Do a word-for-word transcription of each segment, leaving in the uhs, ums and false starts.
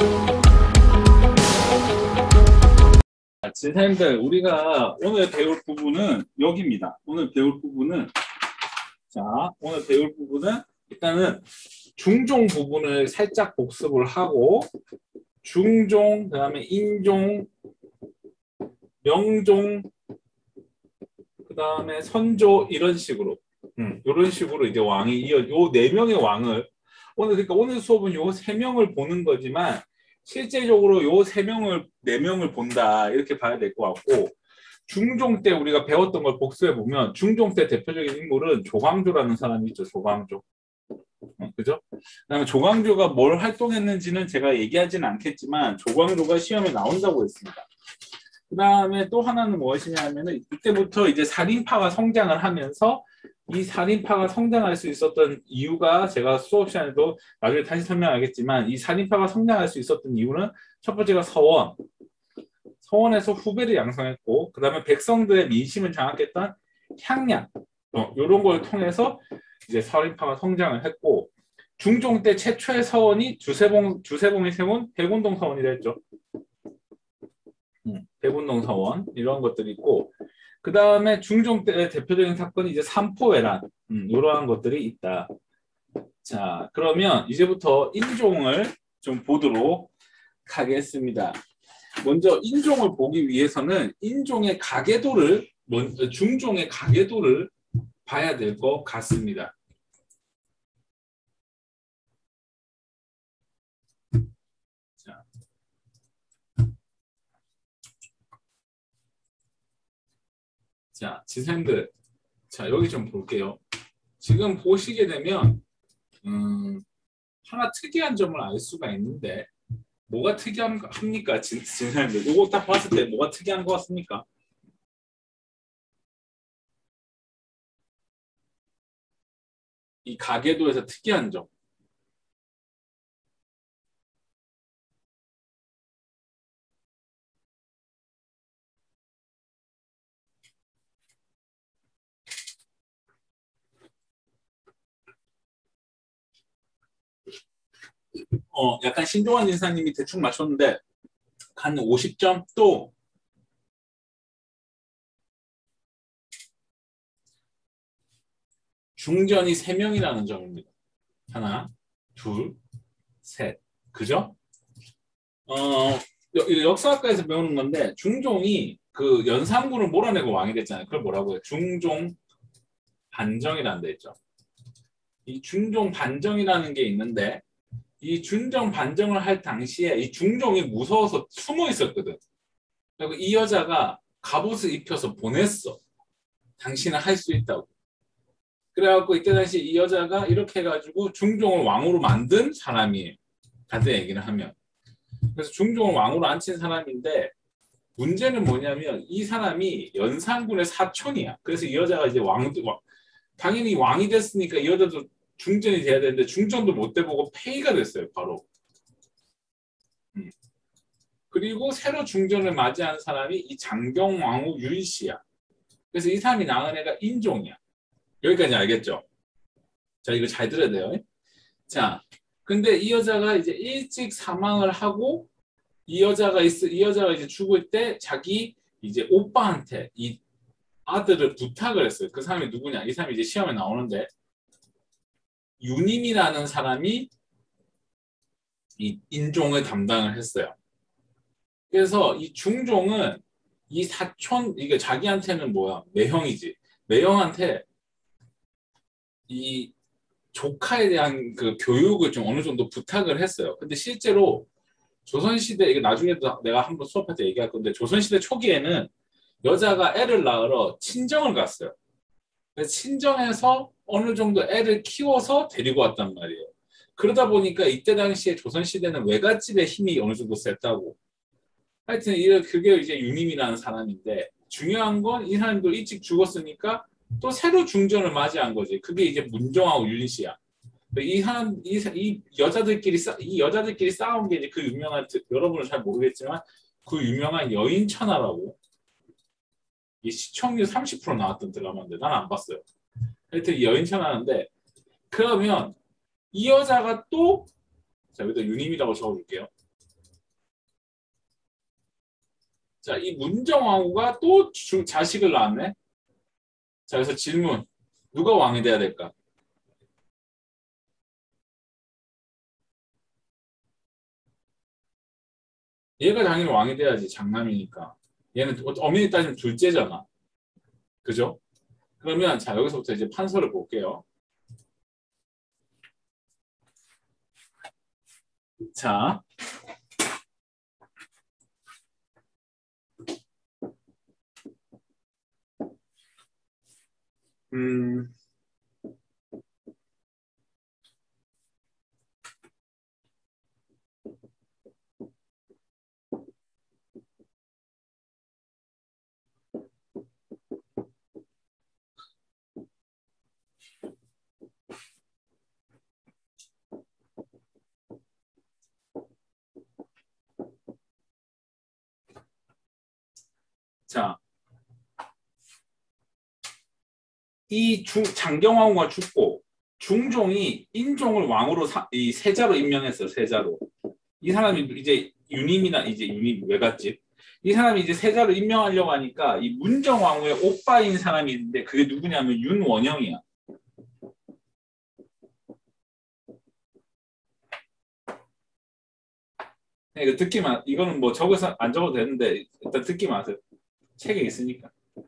선생님들, 우리가 오늘 배울 부분은 여기입니다. 오늘 배울 부분은 자, 오늘 배울 부분은 일단은 중종 부분을 살짝 복습을 하고 중종, 그 다음에 인종, 명종, 그 다음에 선조 이런 식으로 음, 이런 식으로 이제 왕이 이어 요 네 명의 왕을 오늘 그러니까 오늘 수업은 요 세 명을 보는 거지만 실제적으로 요 세 명을 네 명을 본다 이렇게 봐야 될 것 같고 중종 때 우리가 배웠던 걸 복습해 보면 중종 때 대표적인 인물은 조광조라는 사람이 있죠. 조광조. 어, 그죠? 그다음에 조광조가 뭘 활동했는지는 제가 얘기하지는 않겠지만 조광조가 시험에 나온다고 했습니다. 그 다음에 또 하나는 무엇이냐면은 이때부터 이제 살인파가 성장을 하면서 이 살인파가 성장할 수 있었던 이유가 제가 수업 시간에도 나중에 다시 설명하겠지만 이 살인파가 성장할 수 있었던 이유는 첫 번째가 서원. 서원에서 후배를 양성했고 그 다음에 백성들의 민심을 장악했던 향량. 어, 이런 걸 통해서 이제 살인파가 성장을 했고 중종 때 최초의 서원이 주세봉, 주세봉이 세운 백운동 서원이 됐죠. 음, 백운동 서원 이런 것들이 있고 그 다음에 중종 때 대표적인 사건이 이제 삼포회란 음, 이러한 것들이 있다. 자, 그러면 이제부터 인종을 좀 보도록 하겠습니다. 먼저 인종을 보기 위해서는 인종의 가계도를 먼저 중종의 가계도를 봐야 될 것 같습니다. 자. 자, 지생들. 자, 여기 좀 볼게요. 지금 보시게 되면 음, 하나 특이한 점을 알 수가 있는데 뭐가 특이합니까? 진생들. 이거 딱 봤을 때 뭐가 특이한 것 같습니까? 이 가계도에서 특이한 점. 어, 약간 신종환 인사님이 대충 맞췄는데 한 오십 점 또 중전이 세 명이라는 점입니다. 하나, 둘, 셋. 그죠? 어, 역사학과에서 배우는 건데 중종이 그 연산군을 몰아내고 왕이 됐잖아요. 그걸 뭐라고 해요? 중종 반정이라는 데 있죠. 이 중종 반정이라는 게 있는데 이 중종 반정을 할 당시에 이 중종이 무서워서 숨어 있었거든. 그리고 이 여자가 갑옷을 입혀서 보냈어. 당신은 할 수 있다고. 그래갖고 이때 당시 이 여자가 이렇게 해가지고 중종을 왕으로 만든 사람이에요. 간단히 얘기를 하면. 그래서 중종을 왕으로 앉힌 사람인데 문제는 뭐냐면 이 사람이 연산군의 사촌이야. 그래서 이 여자가 이제 왕, 당연히 왕이 됐으니까 이 여자도 중전이 돼야 되는데 중전도 못 돼보고 폐위가 됐어요. 바로. 음. 그리고 새로 중전을 맞이한 사람이 이 장경왕후 윤씨야. 그래서 이 사람이 낳은 애가 인종이야. 여기까지 알겠죠? 자, 이거 잘 들어야 돼요. 자, 근데 이 여자가 이제 일찍 사망을 하고 이 여자가 있, 이 여자가 이제 죽을 때 자기 이제 오빠한테 이 아들을 부탁을 했어요. 그 사람이 누구냐? 이 사람이 이제 시험에 나오는데 유님이라는 사람이 이 인종을 담당을 했어요. 그래서 이 중종은 이 사촌 이게 자기한테는 뭐야? 매형이지. 매형한테 이 조카에 대한 그 교육을 좀 어느 정도 부탁을 했어요. 근데 실제로 조선시대 이거 나중에도 내가 한번 수업할 때 얘기할 건데 조선시대 초기에는 여자가 애를 낳으러 친정을 갔어요. 그래서 친정에서 어느 정도 애를 키워서 데리고 왔단 말이에요. 그러다 보니까 이때 당시에 조선시대는 외갓집의 힘이 어느 정도 셌다고. 하여튼 그게 이제 유님이라는 사람인데 중요한 건 이 사람도 일찍 죽었으니까 또 새로 중전을 맞이한 거지. 그게 이제 문종하고 윤씨야. 이 사람, 이, 이 여자들끼리 싸, 이 여자들끼리 싸운 게 이제 그 유명한 여러분은 잘 모르겠지만 그 유명한 여인천하라고. 이 시청률 삼십 퍼센트 나왔던 드라마인데 난 안 봤어요. 하여튼 이 여인천하인데 그러면 이 여자가 또 자 여기다 유님이라고 적어줄게요. 자, 이 문정왕후가 또 주, 자식을 낳았네. 자, 그래서 질문. 누가 왕이 돼야 될까? 얘가 당연히 왕이 돼야지. 장남이니까. 얘는 어머니 따지면 둘째잖아. 그죠? 그러면 자, 여기서부터 이제 판서를 볼게요. 자, 음, 자, 이 중, 장경왕후가 죽고 중종이 인종을 왕으로 사, 이 세자로 임명했어요. 세자로. 이 사람이 이제 유님이나 이제 유님 외갓집. 이 사람이 이제 세자로 임명하려고 하니까 이 문정왕후의 오빠인 사람이 있는데 그게 누구냐면 윤원영이야. 그러니까 듣기만 이거는 뭐 적어서 안 적어도 되는데 일단 듣기만 하세요. 책에 있으니까.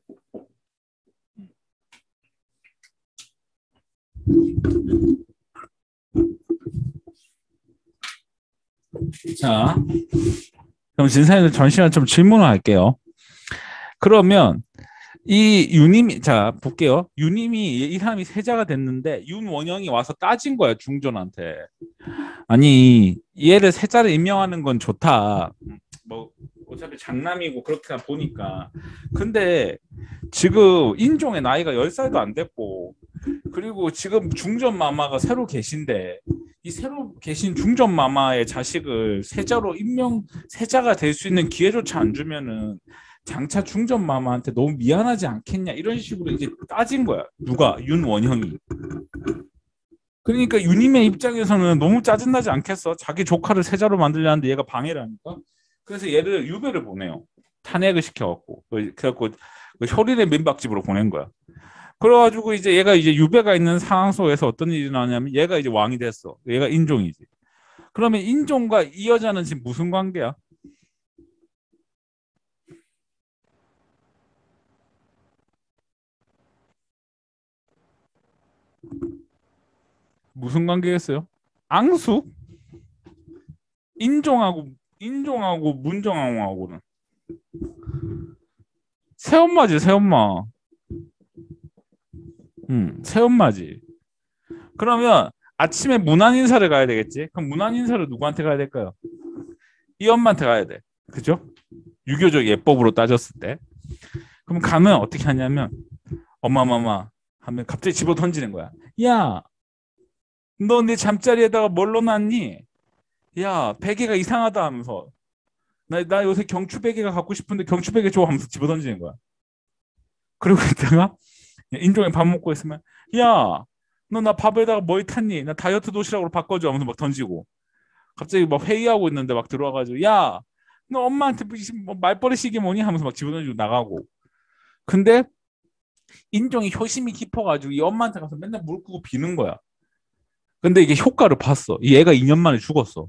자, 그럼 진사님들 잠시만 좀 질문을 할게요. 그러면 이 유님이 자 볼게요. 유님이 이 사람이 세자가 됐는데 윤원영이 와서 따진 거야 중전한테. 아니 얘를 세자를 임명하는 건 좋다. 뭐 어차피 장남이고 그렇게 보니까. 근데 지금 인종의 나이가 열 살도 안 됐고 그리고 지금 중전 마마가 새로 계신데 이 새로 계신 중전 마마의 자식을 세자로 임명 세자가 될 수 있는 기회조차 안 주면은 장차 중전 마마한테 너무 미안하지 않겠냐 이런 식으로 이제 따진 거야. 누가? 윤원형이. 그러니까 유님의 입장에서는 너무 짜증나지 않겠어? 자기 조카를 세자로 만들려는데 얘가 방해를 하니까. 그래서 얘를 유배를 보내요. 탄핵을 시켜갖고. 그래갖고 효린의 민박집으로 보낸 거야. 그래가지고 이제 얘가 이제 유배가 있는 상황 속에서 어떤 일이 나냐면 얘가 이제 왕이 됐어. 얘가 인종이지. 그러면 인종과 이 여자는 지금 무슨 관계야? 무슨 관계겠어요? 앙숙? 인종하고 인종하고 문정왕후하고는 새엄마지 새엄마. 응, 새엄마지. 그러면 아침에 문안 인사를 가야 되겠지? 그럼 문안 인사를 누구한테 가야 될까요? 이 엄마한테 가야 돼. 그죠? 유교적 예법으로 따졌을 때. 그럼 가면 어떻게 하냐면 엄마마마 하면 갑자기 집어 던지는 거야. 야, 너 내 잠자리에다가 뭘 넣어놨니? 야, 베개가 이상하다 하면서 나, 나 요새 경추 베개가 갖고 싶은데 경추 베개 줘 하면서 집어 던지는 거야. 그리고 이따가 인종에 밥 먹고 있으면 야, 너 나 밥에다가 뭐 탔니? 나 다이어트 도시락으로 바꿔줘 하면서 막 던지고 갑자기 막 회의하고 있는데 막 들어와가지고 야, 너 엄마한테 뭐 말버릇이게 뭐니? 하면서 막 집어 던지고 나가고. 근데 인종이 효심이 깊어가지고 이 엄마한테 가서 맨날 물 끄고 비는 거야. 근데 이게 효과를 봤어. 이 애가 이 년 만에 죽었어.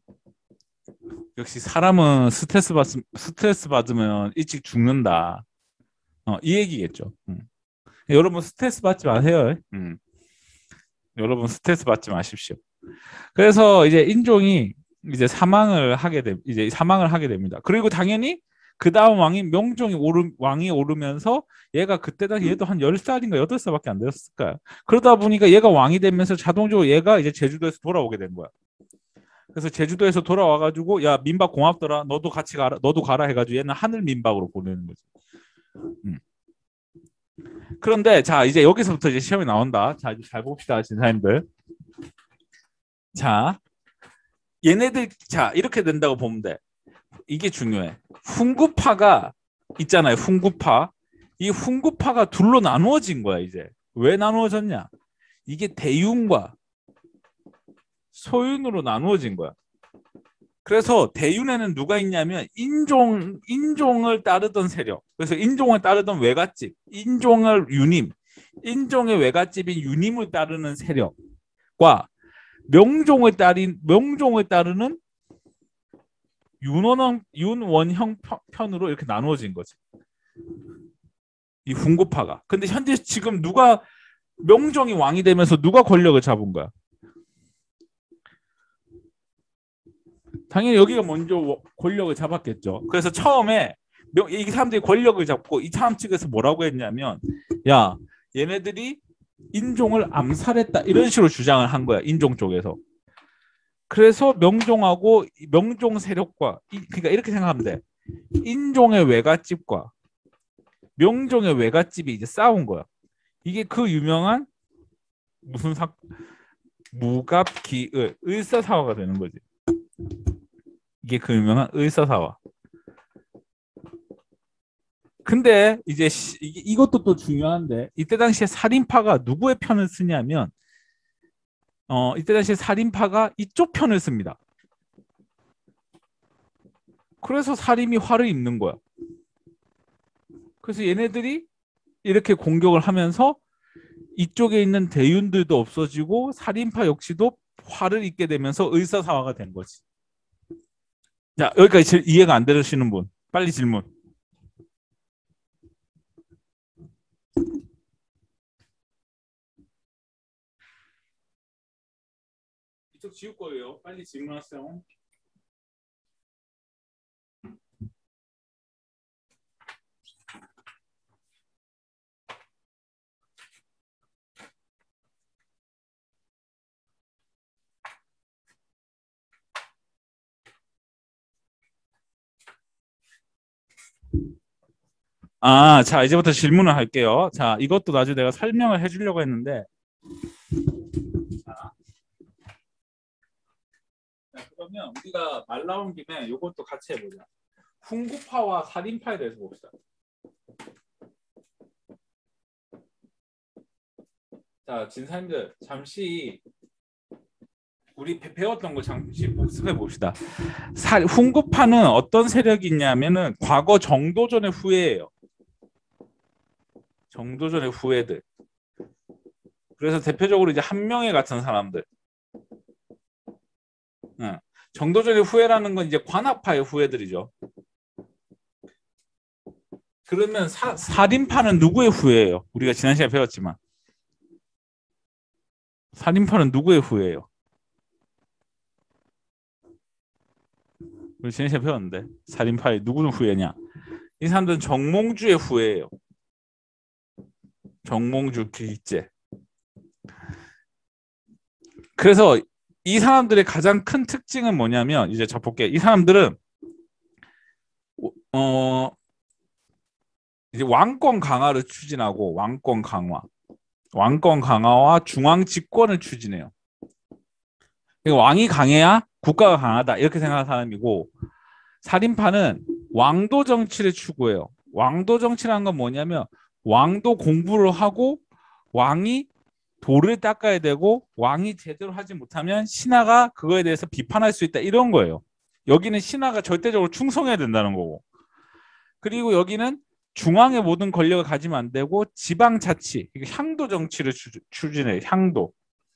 역시 사람은 스트레스 받 스트레스 받으면 일찍 죽는다. 어, 이 얘기겠죠. 음. 여러분 스트레스 받지 마세요. 음. 여러분 스트레스 받지 마십시오. 그래서 이제 인종이 이제 사망을 하게 돼 이제 사망을 하게 됩니다. 그리고 당연히 그 다음 왕이 명종이 오르 왕이 오르면서 얘가 그때 당시 얘도 한 열 살인가 여덟 살밖에 안 되었을 거야. 그러다 보니까 얘가 왕이 되면서 자동적으로 얘가 이제 제주도에서 돌아오게 된 거야. 그래서 제주도에서 돌아와가지고 야 민박 고맙더라. 너도 같이 가라. 너도 가라 해가지고 얘는 하늘 민박으로 보내는 거지. 음. 그런데 자 이제 여기서부터 이제 시험이 나온다. 자 이제 잘 봅시다 진사님들. 자 얘네들 자 이렇게 된다고 보면 돼. 이게 중요해. 훈구파가 있잖아요. 훈구파. 이 훈구파가 둘로 나누어진 거야 이제. 왜 나누어졌냐? 이게 대윤과 소윤으로 나누어진 거야. 그래서 대윤에는 누가 있냐면 인종, 인종을 따르던 세력. 그래서 인종을 따르던 외갓집, 인종을 유님, 인종의 외갓집인 유님을 따르는 세력과 명종을 따린 명종을 따르는 윤원형 윤원형 편으로 이렇게 나누어진 거지. 이 훈구파가. 근데 현재 지금 누가 명종이 왕이 되면서 누가 권력을 잡은 거야? 당연히 여기가 먼저 권력을 잡았겠죠. 그래서 처음에 이 사람들이 권력을 잡고 이 사람 측에서 뭐라고 했냐면, 야, 얘네들이 인종을 암살했다 이런 식으로 주장을 한 거야. 인종 쪽에서. 그래서 명종하고 명종 세력과, 그러니까 이렇게 생각하면 돼. 인종의 외갓집과 명종의 외갓집이 이제 싸운 거야. 이게 그 유명한 무슨 사 무갑기의 을사사화가 되는 거지. 이게 그 유명한 을사사화. 근데 이제 이것도 또 중요한데, 이때 당시에 살인파가 누구의 편을 쓰냐면, 어 이때 당시에 살인파가 이쪽 편을 씁니다. 그래서 살인이 화를 입는 거야. 그래서 얘네들이 이렇게 공격을 하면서 이쪽에 있는 대윤들도 없어지고 살인파 역시도 화를 입게 되면서 을사사화가 된 거지. 자, 여기까지 이해가 안 되시는 분 빨리 질문. 이쪽 지울 거예요. 빨리 질문하세요. 아, 자, 이제부터 질문을 할게요. 자, 이것도 나중에 내가 설명을 해주려고 했는데, 자, 자, 그러면 우리가 말 나온 김에 이것도 같이 해보자. 훈구파와 살인파에 대해서 봅시다. 자, 진사님들 잠시 우리 배웠던 거 잠시 복습해 봅시다. 살, 훈구파는 어떤 세력이 있냐면은 과거 정도전의 후예예요. 정도전의 후예들. 그래서 대표적으로 이제 한명회 같은 사람들. 응. 정도전의 후예라는 건 이제 관학파의 후예들이죠. 그러면 사, 살인파는 누구의 후예예요? 우리가 지난 시간에 배웠지만. 살인파는 누구의 후예예요? 우리 지난 시간에 배웠는데 살인파의 누구는 후예냐? 이 사람들은 정몽주의 후예예요. 정몽주 기제. 그래서 이 사람들의 가장 큰 특징은 뭐냐면, 이제 자 볼게. 이 사람들은 어 이제 왕권 강화를 추진하고, 왕권 강화, 왕권 강화와 중앙 집권을 추진해요. 그러니까 왕이 강해야 국가가 강하다 이렇게 생각하는 사람이고, 살인파는 왕도 정치를 추구해요. 왕도 정치라는 건 뭐냐면 왕도 공부를 하고 왕이 도를 닦아야 되고, 왕이 제대로 하지 못하면 신하가 그거에 대해서 비판할 수 있다 이런 거예요. 여기는 신하가 절대적으로 충성해야 된다는 거고, 그리고 여기는 중앙의 모든 권력을 가지면 안 되고 지방자치, 향도 정치를 추진해요. 향도.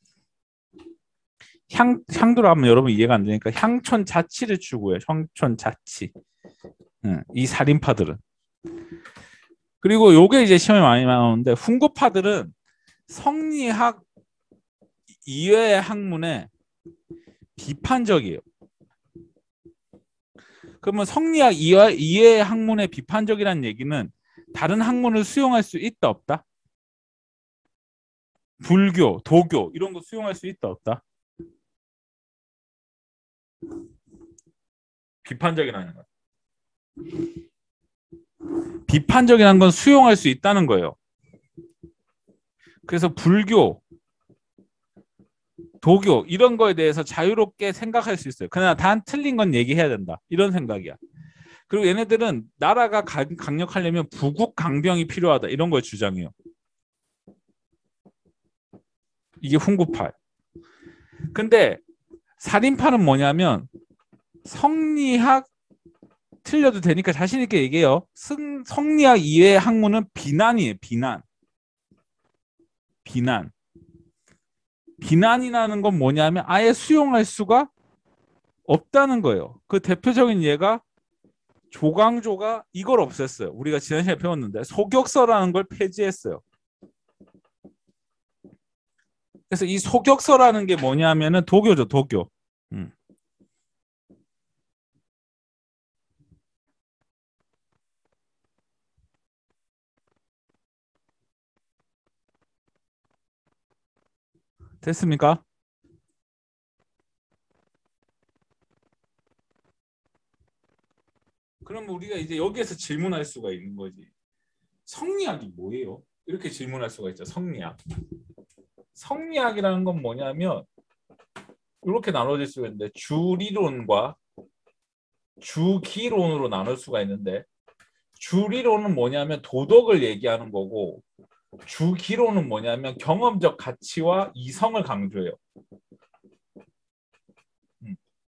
향, 향도로 하면 여러분 이해가 안 되니까 향촌 자치를 추구해요. 향촌 자치. 응, 이 살인파들은. 그리고 요게 이제 시험에 많이 나오는데, 훈구파들은 성리학 이외의 학문에 비판적이에요. 그러면 성리학 이외, 이외의 학문에 비판적이라는 얘기는 다른 학문을 수용할 수 있다 없다? 불교, 도교 이런 거 수용할 수 있다 없다? 비판적이라는 거. 비판적이라는 건 수용할 수 있다는 거예요. 그래서 불교, 도교 이런 거에 대해서 자유롭게 생각할 수 있어요. 그러나 단 틀린 건 얘기해야 된다. 이런 생각이야. 그리고 얘네들은 나라가 강력하려면 부국 강병이 필요하다. 이런 걸 주장해요. 이게 훈구파. 근데 살인파는 뭐냐면 성리학 틀려도 되니까 자신 있게 얘기해요. 승, 성리학 이외의 학문은 비난이에요. 비난. 비난. 비난이라는 건 뭐냐면 아예 수용할 수가 없다는 거예요. 그 대표적인 예가 조광조가 이걸 없앴어요. 우리가 지난 시간에 배웠는데 소격서라는 걸 폐지했어요. 그래서 이 소격서라는 게 뭐냐면은 도교죠, 도교. 음. 됐습니까? 그럼 우리가 이제 여기에서 질문할 수가 있는 거지. 성리학이 뭐예요? 이렇게 질문할 수가 있죠. 성리학. 성리학이라는 건 뭐냐면 이렇게 나눠질 수가 있는데 주리론과 주기론으로 나눌 수가 있는데 주리론은 뭐냐면 도덕을 얘기하는 거고 주기론은 뭐냐면 경험적 가치와 이성을 강조해요. 음.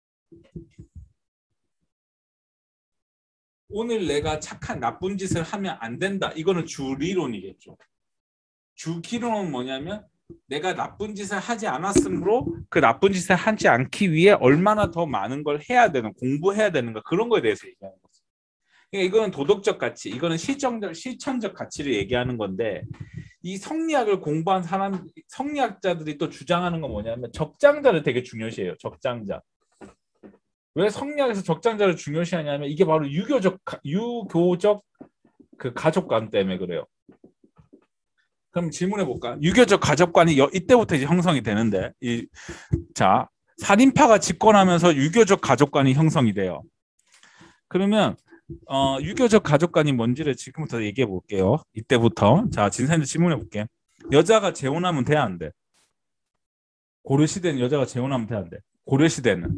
오늘 내가 착한 나쁜 짓을 하면 안 된다. 이거는 주리론이겠죠. 주기론은 뭐냐면 내가 나쁜 짓을 하지 않았으므로 그 나쁜 짓을 하지 않기 위해 얼마나 더 많은 걸 해야 되는, 공부해야 되는가 그런 거에 대해서 얘기하는 거죠. 그러니까 이거는 도덕적 가치, 이거는 실정적, 실천적 가치를 얘기하는 건데 이 성리학을 공부한 사람, 성리학자들이 또 주장하는 건 뭐냐면 적장자를 되게 중요시해요. 적장자. 왜 성리학에서 적장자를 중요시하냐면 이게 바로 유교적, 유교적 그 가족관 때문에 그래요. 그럼 질문해 볼까? 유교적 가족관이 여, 이때부터 이제 형성이 되는데, 이, 자, 살인파가 집권하면서 유교적 가족관이 형성이 돼요. 그러면 어, 유교적 가족관이 뭔지를 지금부터 얘기해 볼게요. 이때부터. 자, 진사님도 질문해 볼게. 여자가 재혼하면 돼, 안 돼? 고려 시대는 여자가 재혼하면 돼, 안 돼? 고려 시대는.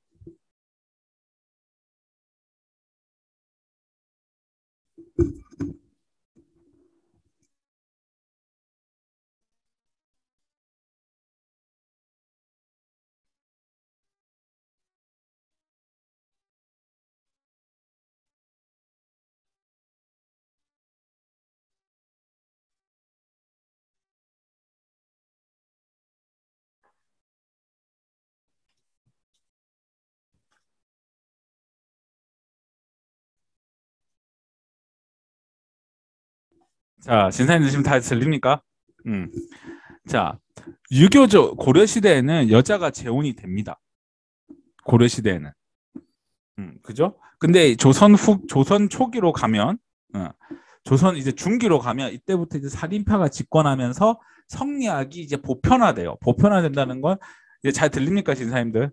자, 진사님 지금 다 들립니까? 음. 자, 유교적 고려 시대에는 여자가 재혼이 됩니다. 고려 시대에는. 음, 그죠? 근데 조선 후 조선 초기로 가면 어, 조선 이제 중기로 가면 이때부터 이제 살인파가 집권하면서 성리학이 이제 보편화돼요. 보편화된다는 건 이제 잘 들립니까, 진사님들?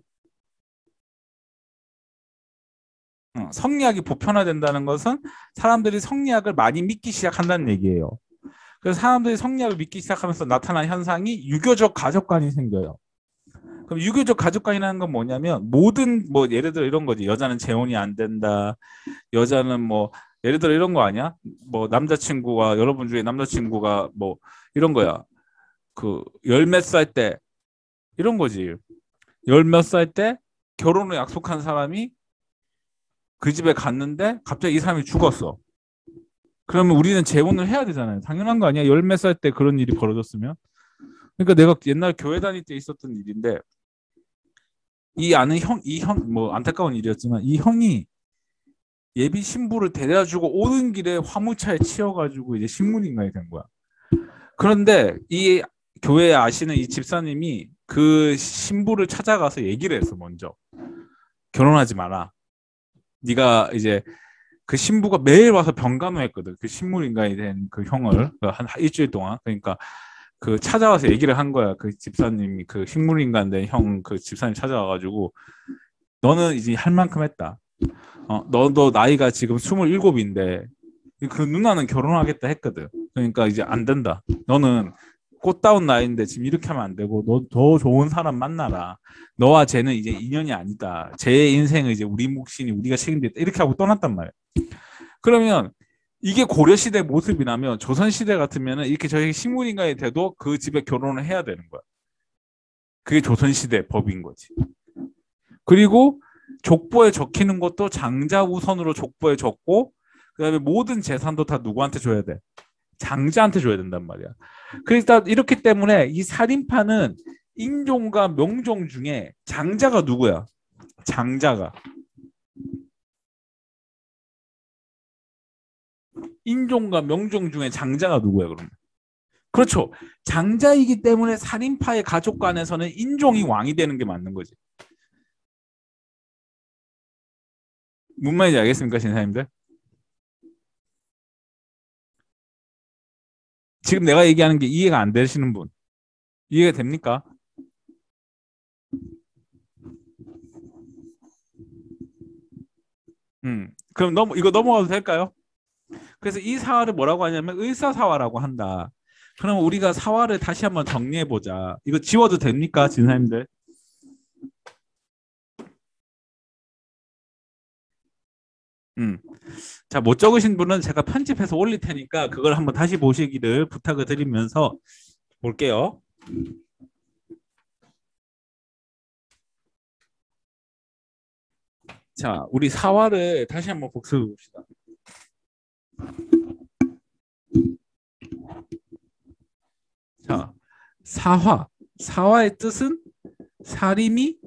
어, 성리학이 보편화된다는 것은 사람들이 성리학을 많이 믿기 시작한다는 얘기예요. 그래서 사람들이 성리학을 믿기 시작하면서 나타난 현상이 유교적 가족관이 생겨요. 그럼 유교적 가족관이라는 건 뭐냐면 모든 뭐 예를 들어 이런 거지. 여자는 재혼이 안 된다. 여자는 뭐 예를 들어 이런 거 아니야? 뭐 남자친구와 여러분 중에 남자친구가 뭐 이런 거야. 그 열 몇 살 때 이런 거지. 열 몇 살 때 결혼을 약속한 사람이 그 집에 갔는데 갑자기 이 사람이 죽었어. 그러면 우리는 재혼을 해야 되잖아요. 당연한 거 아니야? 열 몇 살 때 그런 일이 벌어졌으면. 그러니까 내가 옛날 교회 다닐 때 있었던 일인데 이 아는 형, 이 형, 뭐 안타까운 일이었지만 이 형이 예비 신부를 데려다주고 오는 길에 화물차에 치여가지고 이제 식물인간이 된 거야. 그런데 이 교회 아시는 이 집사님이 그 신부를 찾아가서 얘기를 했어. 먼저 결혼하지 마라. 네가 이제 그 신부가 매일 와서 병간호했거든. 그 식물인간이 된 그 형을 한 일주일 동안. 그러니까 그 찾아와서 얘기를 한 거야. 그 집사님이 그 식물인간 된 형 그 집사님 찾아와가지고 너는 이제 할 만큼 했다. 어, 너도 나이가 지금 스물일곱인데 그 누나는 결혼하겠다 했거든. 그러니까 이제 안 된다. 너는 꽃다운 나이인데 지금 이렇게 하면 안 되고 너 더 좋은 사람 만나라. 너와 쟤는 이제 인연이 아니다. 쟤 인생을 이제 우리 몫이니 우리가 책임지겠다. 이렇게 하고 떠났단 말이야. 그러면 이게 고려시대 모습이라면 조선시대 같으면 이렇게 저희 식물인간이 돼도 그 집에 결혼을 해야 되는 거야. 그게 조선시대 법인 거지. 그리고 족보에 적히는 것도 장자 우선으로 족보에 적고 그다음에 모든 재산도 다 누구한테 줘야 돼? 장자한테 줘야 된단 말이야. 그러니까 이렇기 때문에 이 살인파는 인종과 명종 중에 장자가 누구야? 장자가. 인종과 명종 중에 장자가 누구야, 그러면? 그렇죠. 장자이기 때문에 살인파의 가족 간에서는 인종이 왕이 되는 게 맞는 거지. 무슨 말인지 알겠습니까, 신사님들? 지금 내가 얘기하는 게 이해가 안 되시는 분. 이해가 됩니까? 음. 그럼 넘 이거 넘어가도 될까요? 그래서 이 사화를 뭐라고 하냐면 의사사화라고 한다. 그럼 우리가 사화를 다시 한번 정리해 보자. 이거 지워도 됩니까, 진사님들? 음. 자, 못 적으신 분은 제가 편집해서 올릴 테니까 그걸 한번 다시 보시기를 부탁을 드리면서 볼게요. 자, 우리 사화를 다시 한번 복습해 봅시다. 자, 사화. 사화의 뜻은 사림이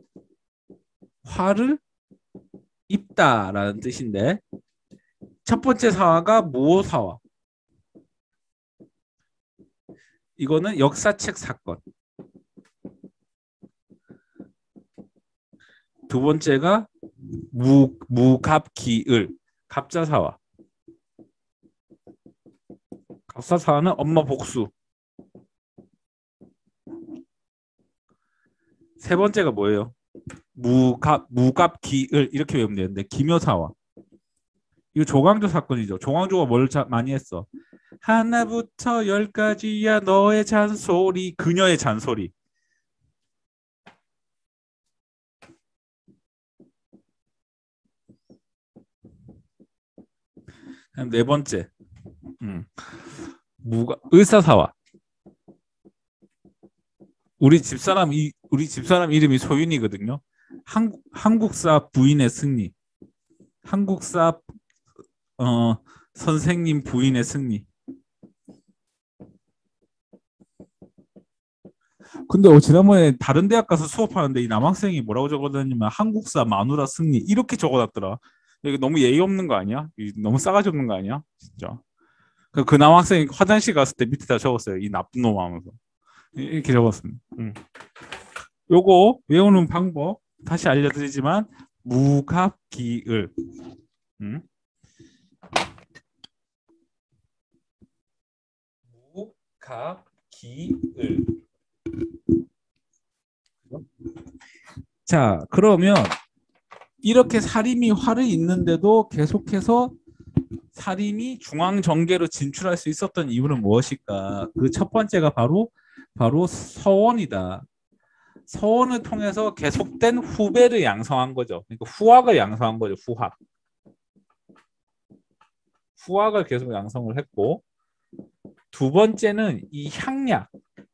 화를 입다라는 뜻인데 첫 번째 사화가 무오사화. 이거는 역사책 사건. 두 번째가 무, 무갑기을. 갑자사화. 갑사사화는 엄마 복수. 세 번째가 뭐예요? 무갑, 무갑기을. 이렇게 외우면 되는데 기묘사화. 이거 조광조 사건이죠. 조광조가 뭘 자, 많이 했어? 하나부터 열까지야 너의 잔소리. 그녀의 잔소리. 네 번째. 음. 무가 의사사화. 우리 집사람 이 우리 집사람 이름이 소윤이거든요. 한국 한국사 부인의 승리. 한국사 어 선생님 부인의 승리. 근데 어, 지난번에 다른 대학 가서 수업하는데 이 남학생이 뭐라고 적어놨냐면 한국사 마누라 승리 이렇게 적어놨더라. 이거 너무 예의 없는 거 아니야? 너무 싸가지 없는 거 아니야? 진짜. 그, 그 남학생이 화장실 갔을 때 밑에다 적었어요. 이 나쁜 놈 하면서. 이렇게 적었습니다. 음. 요거 외우는 방법 다시 알려드리지만 무갑기을. 음. 무갑기을. 자, 그러면 이렇게 살인이 화를 잇는데도 계속해서 살인이 중앙정계로 진출할 수 있었던 이유는 무엇일까? 그 첫 번째가 바로 바로 서원이다. 서원을 통해서 계속된 후배를 양성한 거죠. 그러니까 후학을 양성한 거죠. 후학. 후학을 계속 양성을 했고 두 번째는 이 향약.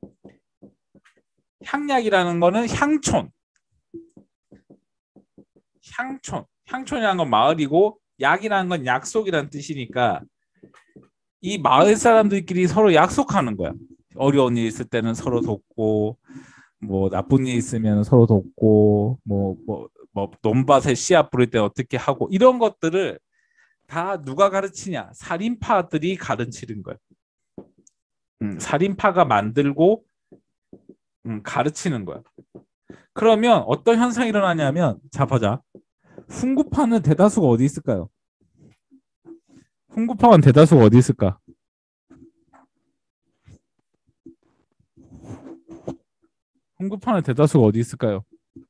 향약이라는 거는 향촌. 향촌. 향촌이라는 건 마을이고 약이라는 건 약속이라는 뜻이니까 이 마을 사람들끼리 서로 약속하는 거야. 어려운 일 있을 때는 서로 돕고 뭐 나쁜 일 있으면 서로 돕고 뭐 뭐 뭐 논밭에 씨앗 뿌릴 때 어떻게 하고 이런 것들을 다 누가 가르치냐? 살인파들이 가르치는 거야. 음, 살인파가 만들고 음, 가르치는 거야. 그러면 어떤 현상이 일어나냐면 자 보자. 훈구파는 대다수가 어디 있을까요? 훈구파는 대다수가 어디 있을까? 훈구파는 대다수가 어디 있을까요?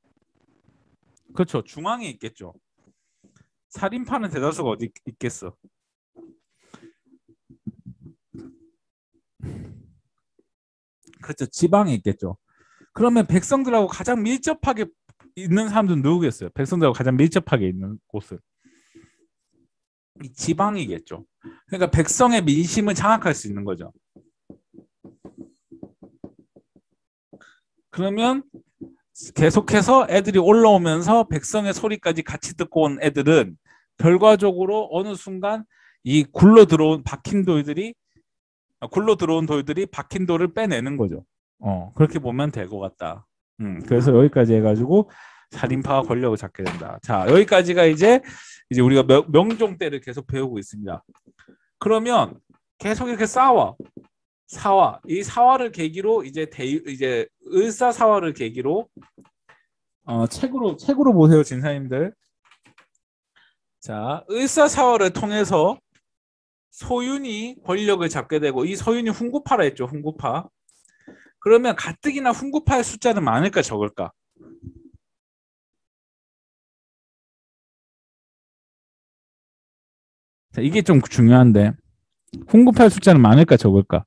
그렇죠. 중앙에 있겠죠. 살인파는 대다수가 어디 있겠어? 그렇죠. 지방에 있겠죠. 그러면 백성들하고 가장 밀접하게 있는 사람들은 누구겠어요? 백성들하고 가장 밀접하게 있는 곳은 이 지방이겠죠. 그러니까 백성의 민심을 장악할 수 있는 거죠. 그러면 계속해서 애들이 올라오면서 백성의 소리까지 같이 듣고 온 애들은 결과적으로 어느 순간 이 굴러 들어온 박힌 돌들이 굴러 들어온 돌들이 박힌 돌을 빼내는 거죠. 어, 그렇게 보면 될 것 같다. 음, 그래서 여기까지 해가지고 살인파가 권력을 잡게 된다. 자, 여기까지가 이제 이제 우리가 명, 명종 때를 계속 배우고 있습니다. 그러면 계속 이렇게 싸워. 사화. 이 사화를 계기로 이제 대 이제 을사사화를 계기로 어, 책으로 책으로 보세요, 진사님들. 자, 을사사화를 통해서 소윤이 권력을 잡게 되고 이 소윤이 훈구파라 했죠, 훈구파. 그러면 가뜩이나 훈구파의 숫자는 많을까 적을까? 자, 이게 좀 중요한데 훈구파의 숫자는 많을까 적을까?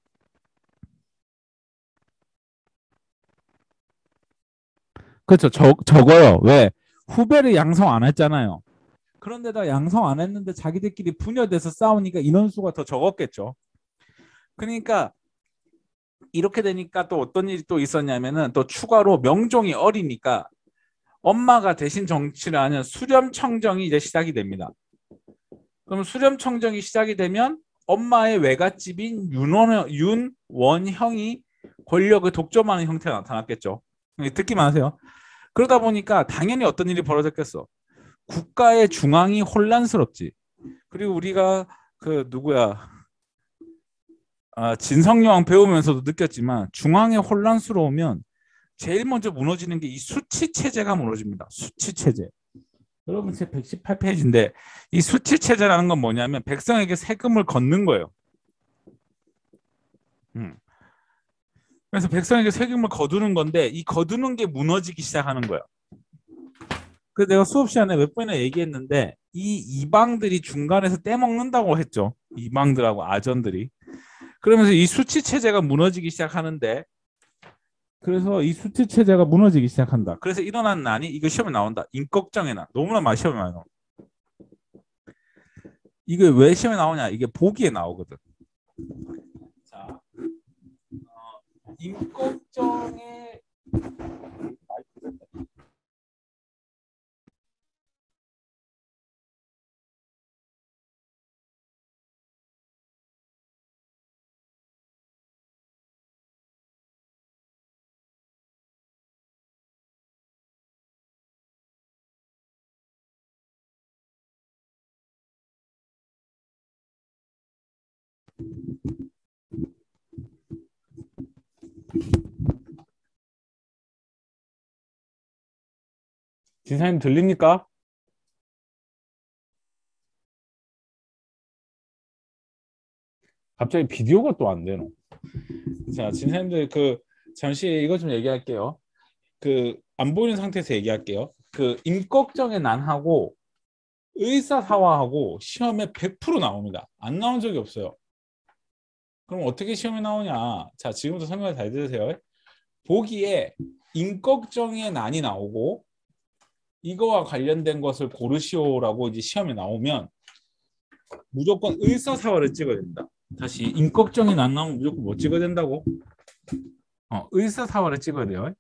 그렇죠. 적, 적어요. 왜? 후배를 양성 안 했잖아요. 그런데다 양성 안 했는데 자기들끼리 분열돼서 싸우니까 인원수가 더 적었겠죠. 그러니까 이렇게 되니까 또 어떤 일이 또 있었냐면은 또 추가로 명종이 어리니까 엄마가 대신 정치를 하는 수렴청정이 이제 시작이 됩니다. 그럼 수렴청정이 시작이 되면 엄마의 외갓집인 윤원, 윤원형이 권력을 독점하는 형태가 나타났겠죠. 듣기만 하세요. 그러다 보니까 당연히 어떤 일이 벌어졌겠어. 국가의 중앙이 혼란스럽지. 그리고 우리가 그 누구야 아, 진성여왕 배우면서도 느꼈지만 중앙에 혼란스러우면 제일 먼저 무너지는 게 이 수치 체제가 무너집니다. 수치 체제. 여러분 제 백십팔 페이지인데 이 수치 체제라는 건 뭐냐면 백성에게 세금을 걷는 거예요. 음. 그래서 백성에게 세금을 거두는 건데 이 거두는 게 무너지기 시작하는 거예요. 그래서 내가 수업 시간에 몇 번이나 얘기했는데 이 이방들이 중간에서 떼먹는다고 했죠. 이방들하고 아전들이. 그러면서 이 수치 체제가 무너지기 시작하는데 그래서 이 수치 체제가 무너지기 시작한다. 그래서 일어난 난이 이거 시험에 나온다. 임꺽정의 난. 너무나 많이 시험에 나와. 이게 왜 시험에 나오냐? 이게 보기에 나오거든. 자, 어, 임꺽정의 진사님 들립니까? 갑자기 비디오가 또 안 되노. 자, 진사님들 그 잠시 이거 좀 얘기할게요. 그 안 보이는 상태에서 얘기할게요. 그 임꺽정의 난하고 의사사화하고 시험에 백 퍼센트 나옵니다. 안 나온 적이 없어요. 그럼 어떻게 시험에 나오냐? 자, 지금부터 설명을 잘 들으세요. 보기에 임꺽정의 난이 나오고 이거와 관련된 것을 고르시오라고 이제 시험에 나오면 무조건 의사사화를 찍어야 됩니다. 다시 임꺽정이 난 나오면 무조건 뭐 찍어야 된다고? 어, 의사사화를 찍어야 돼요.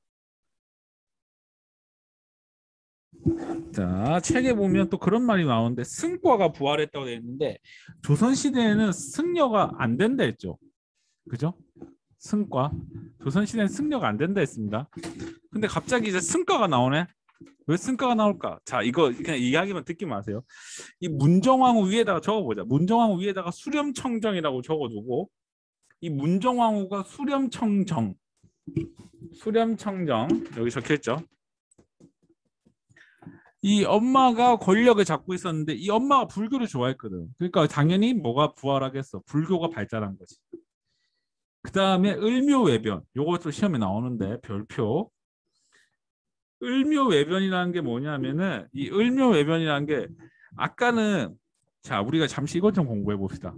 자, 책에 보면 또 그런 말이 나오는데 승과가 부활했다고 되어 있는데 조선시대에는 승려가 안 된다 했죠. 그죠? 승과. 조선시대는 승려가 안 된다 했습니다. 근데 갑자기 이제 승과가 나오네. 왜 승과가 나올까? 자, 이거 그냥 이야기만 듣기 마세요. 이 문정왕후 위에다가 적어보자. 문정왕후 위에다가 수렴청정이라고 적어두고 이 문정왕후가 수렴청정 수렴청정 여기 적혀있죠. 이 엄마가 권력을 잡고 있었는데 이 엄마가 불교를 좋아했거든. 그러니까 당연히 뭐가 부활하겠어. 불교가 발달한 거지. 그 다음에 을묘외변. 요것도 시험에 나오는데 별표. 을묘외변이라는 게 뭐냐면은 이 을묘외변이라는 게 아까는 자 우리가 잠시 이것 좀 공부해 봅시다.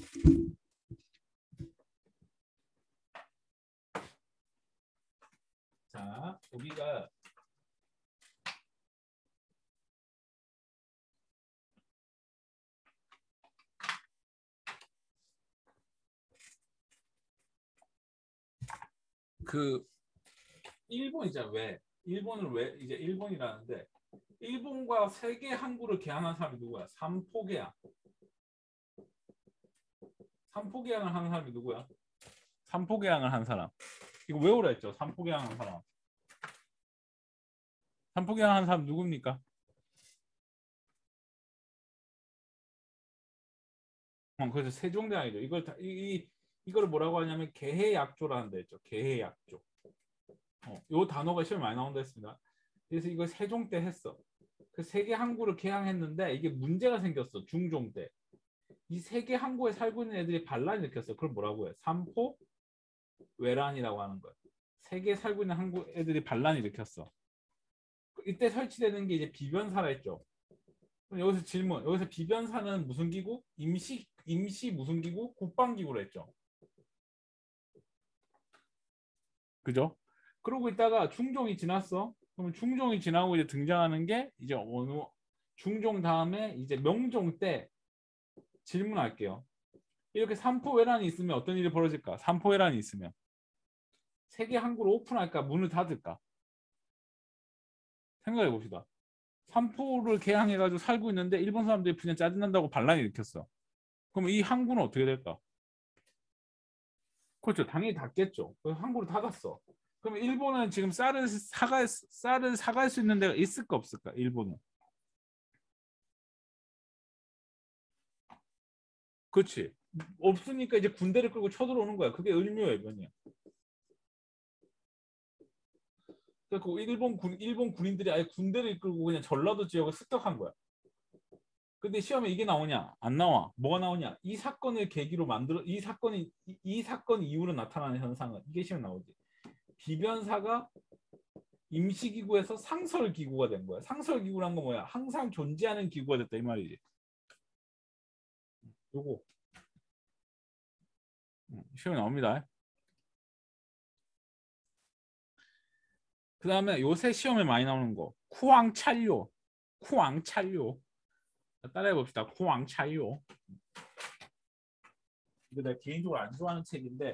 자 우리가 그 일본 있잖아. 왜 일본을 왜 이제 일본이라는데 일본과 세계 항구를 개항한 사람이 누구야? 삼포 개항. 삼포 개항을 하는 사람이 누구야? 삼포 개항을 한 사람. 이거 외우라 했죠. 삼포 개항한 사람. 삼포 개항 한 사람 누굽니까? 어, 그래서 세종대왕이죠. 이걸 다, 이, 이 이걸 뭐라고 하냐면 개해약조라는 데 있죠. 개해약조. 어, 요 단어가 시험에 많이 나온다 했습니다. 그래서 이걸 세종 때 했어. 그 세계 항구를 개항했는데 이게 문제가 생겼어. 중종 때. 이 세계 항구에 살고 있는 애들이 반란을 일으켰어. 그걸 뭐라고 해? 삼포 외란이라고 하는 거야. 세계에 살고 있는 항구 애들이 반란을 일으켰어. 이때 설치되는 게 이제 비변사라 했죠. 그럼 여기서 질문. 여기서 비변사는 무슨 기구? 임시 임시 무슨 기구? 국방기구로 했죠. 그죠? 그러고 있다가 중종이 지났어. 그러면 중종이 지나고 이제 등장하는 게 이제 어느 중종 다음에 이제 명종 때 질문할게요. 이렇게 삼포회란이 있으면 어떤 일이 벌어질까? 삼포회란이 있으면 세계 항구를 오픈할까? 문을 닫을까? 생각해 봅시다. 삼포를 개항해가지고 살고 있는데 일본 사람들이 그냥 짜증난다고 반란을 일으켰어. 그럼 이 항구는 어떻게 될까? 그렇죠. 당연히 닫겠죠. 항구를 닫았어. 그럼 일본은 지금 쌀을 사갈 쌀을 사갈 수 있는 데가 있을까 없을까? 일본은. 그렇지. 없으니까 이제 군대를 끌고 쳐들어오는 거야. 그게 을묘해변이야. 그러니까 일본 군 일본 군인들이 아예 군대를 이끌고 그냥 전라도 지역을 습격한 거야. 근데 시험에 이게 나오냐? 안 나와. 뭐가 나오냐? 이 사건을 계기로 만들어 이 사건이 이, 이 사건 이후로 나타나는 현상은 이게 시험에 나오지. 비변사가 임시기구에서 상설기구가 된 거야. 상설기구란 건 뭐야? 항상 존재하는 기구가 됐다 이 말이지. 요거 시험에 나옵니다. 그 다음에 요새 시험에 많이 나오는 거 쿠왕찰요. 쿠왕찰요. 따라해 봅시다. 쿠왕찰요. 이거 내가 개인적으로 안 좋아하는 책인데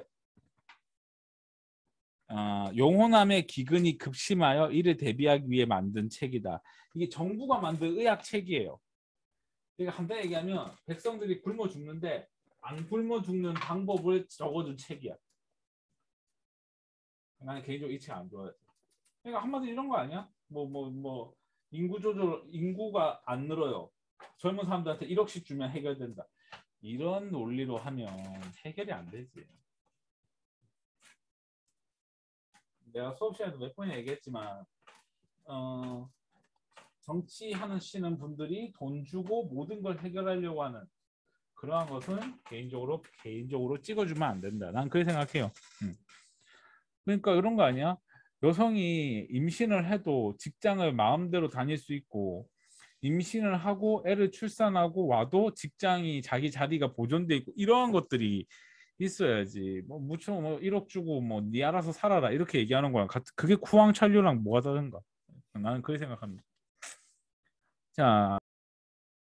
어, 용호남의 기근이 급심하여 이를 대비하기 위해 만든 책이다. 이게 정부가 만든 의학 책이에요. 그러니까 간단히 얘기하면 백성들이 굶어 죽는데 안 굶어 죽는 방법을 적어준 책이야. 나는 개인적으로 이 책 안 좋아해. 그러니까 한마디로 이런 거 아니야? 뭐 뭐 뭐 인구 조절 인구가 안 늘어요. 젊은 사람들한테 일억씩 주면 해결된다. 이런 논리로 하면 해결이 안 되지. 내가 수업 시간에도 몇 번이나 얘기했지만 어, 정치하는 시는 분들이 돈 주고 모든 걸 해결하려고 하는 그러한 것은 개인적으로 개인적으로 찍어주면 안 된다. 난 그렇게 생각해요. 음. 그러니까 이런 거 아니야? 여성이 임신을 해도 직장을 마음대로 다닐 수 있고 임신을 하고 애를 출산하고 와도 직장이 자기 자리가 보존돼 있고 이러한 것들이 있어야지. 뭐 무척 뭐 일억 주고 뭐 네 알아서 살아라 이렇게 얘기하는 거랑 같 그게 쿠왕찰류랑 뭐가 다른가? 나는 그렇게 생각합니다. 자.